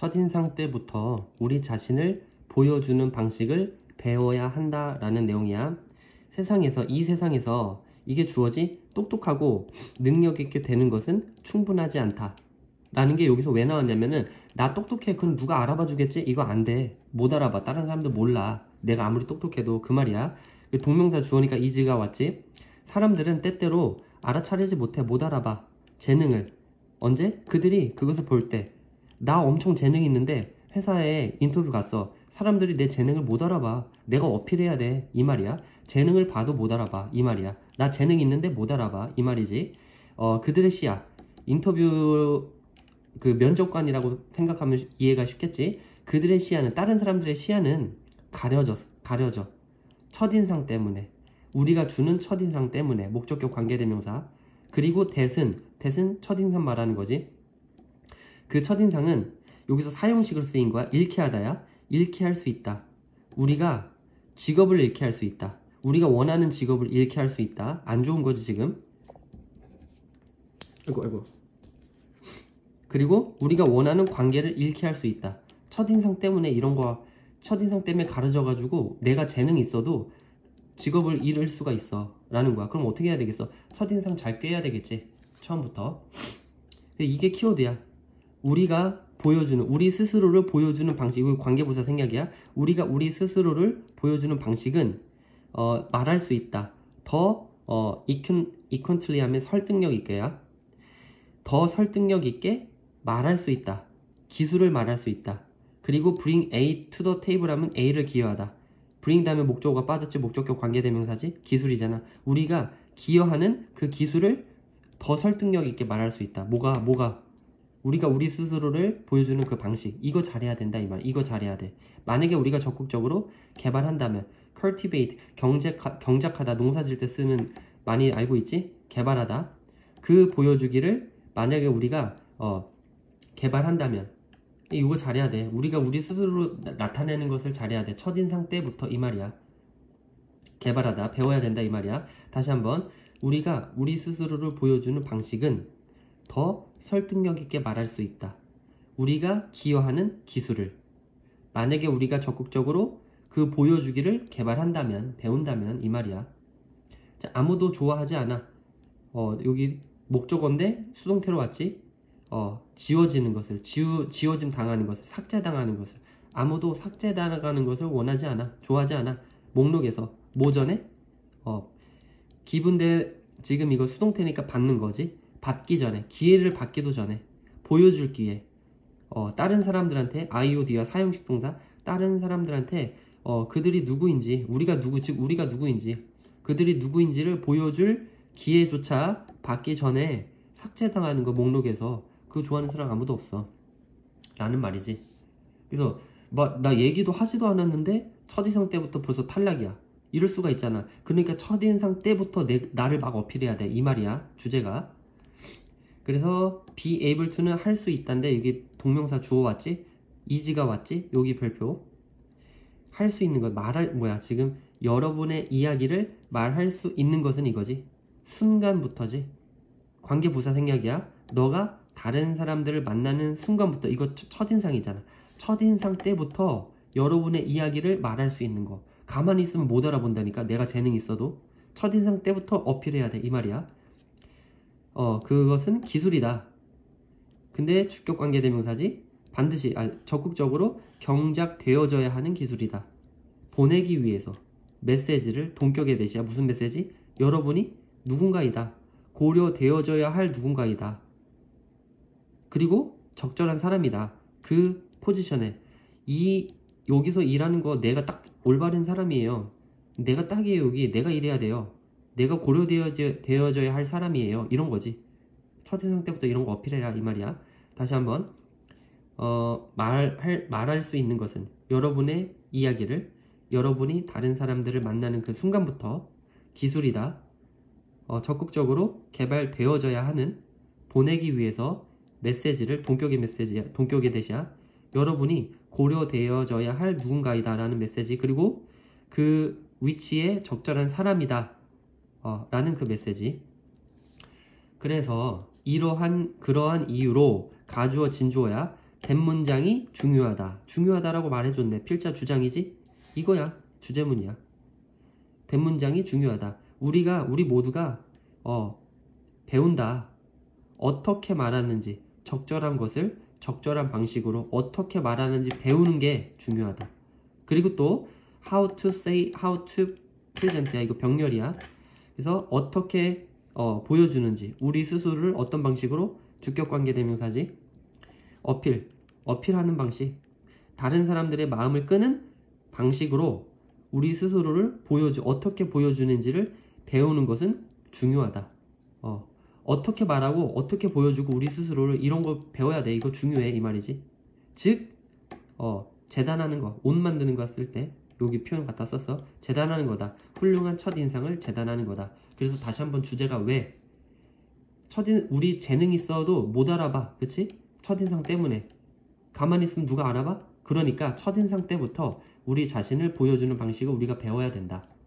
첫인상 때부터 우리 자신을 보여주는 방식을 배워야 한다라는 내용이야. 이 세상에서 이게 주어지 똑똑하고 능력 있게 되는 것은 충분하지 않다 라는 게 여기서 왜 나왔냐면은, 나 똑똑해, 그럼 누가 알아봐 주겠지? 이거 안 돼. 못 알아봐. 다른 사람들 몰라. 내가 아무리 똑똑해도. 그 말이야. 동명사 주어니까 is가 왔지. 사람들은 때때로 알아차리지 못해. 못 알아봐. 재능을. 언제? 그들이 그것을 볼 때. 나 엄청 재능 있는데 회사에 인터뷰 갔어. 사람들이 내 재능을 못 알아봐. 내가 어필해야 돼. 이 말이야. 재능을 봐도 못 알아봐. 이 말이야. 나 재능 있는데 못 알아봐. 이 말이지. 그들의 시야. 인터뷰 그 면접관이라고 생각하면 이해가 쉽겠지. 그들의 시야는, 다른 사람들의 시야는 가려져. 첫인상 때문에. 우리가 주는 첫인상 때문에. 목적격 관계대명사. 그리고 대신 첫인상 말하는 거지. 그 첫인상은 여기서 사용식으로 쓰인 거야. 잃게 하다야. 잃게 할 수 있다. 우리가 직업을 잃게 할 수 있다. 우리가 원하는 직업을 잃게 할 수 있다. 안 좋은 거지 지금. 아이고. 그리고 우리가 원하는 관계를 잃게 할 수 있다. 첫인상 때문에 첫인상 때문에 가려져가지고 내가 재능이 있어도 직업을 잃을 수가 있어 라는 거야. 그럼 어떻게 해야 되겠어? 첫인상 잘 꿰야 되겠지. 처음부터. 이게 키워드야. 우리가 보여주는, 우리 스스로를 보여주는 방식. 이거 관계부사 생략이야. 우리가 우리 스스로를 보여주는 방식은 말할 수 있다. 더 equantly 하면 설득력 있게야. 더 설득력 있게 말할 수 있다. 기술을 말할 수 있다. 그리고 bring A to the table 하면 A를 기여하다. bring 다음에 목적어가 빠졌지. 목적격 관계대명사지. 기술이잖아. 우리가 기여하는 그 기술을 더 설득력 있게 말할 수 있다. 뭐가? 우리가 우리 스스로를 보여주는 그 방식. 이거 잘해야 된다 이 말. 이거 잘해야 돼. 만약에 우리가 적극적으로 개발한다면, cultivate, 경작하다, 농사 질 때 쓰는, 많이 알고 있지? 개발하다. 그 보여주기를 만약에 우리가 개발한다면 이거 잘해야 돼. 우리가 우리 스스로 나타내는 것을 잘해야 돼. 첫인상 때부터 이 말이야. 개발하다, 배워야 된다 이 말이야. 다시 한번. 우리가 우리 스스로를 보여주는 방식은 더 설득력 있게 말할 수 있다. 우리가 기여하는 기술을. 만약에 우리가 적극적으로 그 보여주기를 개발한다면, 배운다면 이 말이야. 자, 아무도 좋아하지 않아. 여기 목적어인데 수동태로 왔지? 지워지는 것을, 지워짐 당하는 것을, 삭제당하는 것을. 아무도 삭제당하는 것을 원하지 않아. 좋아하지 않아. 목록에서 뭐 전에? 기분대, 지금 이거 수동태니까 받는 거지. 받기 전에, 기회를 받기도 전에, 보여줄 기회. 다른 사람들한테, IOD와 사용식 동사, 다른 사람들한테 그들이 누구인지, 우리가 누구인지, 그들이 누구인지를 보여줄 기회조차 받기 전에 삭제당하는 거. 목록에서. 그거 좋아하는 사람 아무도 없어 라는 말이지. 그래서 나 얘기도 하지도 않았는데 첫인상 때부터 벌써 탈락이야. 이럴 수가 있잖아. 그러니까 첫인상 때부터 나를 막 어필해야 돼 이 말이야. 주제가. 그래서 be able to는 할 수 있다인데, 여기 동명사 주어 왔지? is가 왔지? 여기 별표. 할 수 있는 것, 지금 여러분의 이야기를 말할 수 있는 것은 이거지. 순간부터지. 관계부사 생략이야. 너가 다른 사람들을 만나는 순간부터. 이거 첫인상이잖아. 첫인상 때부터 여러분의 이야기를 말할 수 있는 거. 가만히 있으면 못 알아본다니까. 내가 재능이 있어도. 첫인상 때부터 어필해야 돼 이 말이야. 그것은 기술이다. 근데 주격관계대명사지. 반드시 적극적으로 경작되어져야 하는 기술이다. 보내기 위해서 메시지를, 동격의 대시야. 무슨 메시지? 여러분이 누군가이다. 고려되어져야 할 누군가이다. 그리고 적절한 사람이다. 그 포지션에. 여기서 일하는 거 내가 딱 올바른 사람이에요. 내가 딱이에요. 여기 내가 일해야 돼요. 내가 고려되어져야 할 사람이에요. 이런 거지. 첫인상 때부터 이런 거 어필해라 이 말이야. 다시 한번. 말할 수 있는 것은 여러분의 이야기를, 여러분이 다른 사람들을 만나는 그 순간부터 기술이다. 적극적으로 개발되어져야 하는, 보내기 위해서 메시지를, 동격의 대시야. 여러분이 고려되어져야 할 누군가이다 라는 메시지. 그리고 그 위치에 적절한 사람이다 라는 그 메시지. 그래서 그러한 이유로 가주어 진주어야. 된문장이 중요하다. 중요하다라고 말해줬네. 필자 주장이지? 이거야. 주제문이야. 된문장이 중요하다. 우리 모두가 배운다. 어떻게 말하는지, 적절한 것을 적절한 방식으로 어떻게 말하는지 배우는 게 중요하다. 그리고 또 how to say, how to present야. 이거 병렬이야. 그래서 어떻게 보여주는지, 우리 스스로를 어떤 방식으로, 주격관계 대명사지. 어필하는 방식, 다른 사람들의 마음을 끄는 방식으로 우리 스스로를 어떻게 보여주는지를 배우는 것은 중요하다. 어떻게 말하고 어떻게 보여주고 우리 스스로를, 이런 거 배워야 돼. 이거 중요해, 이 말이지. 즉 재단하는 거, 옷 만드는 거 쓸 때 여기 표현 갖다 썼어. 재단하는 거다. 훌륭한 첫인상을 재단하는 거다. 그래서 다시 한번 주제가 왜? 우리 재능 있어도 못 알아봐. 그치? 첫인상 때문에. 가만히 있으면 누가 알아봐? 그러니까 첫인상 때부터 우리 자신을 보여주는 방식을 우리가 배워야 된다.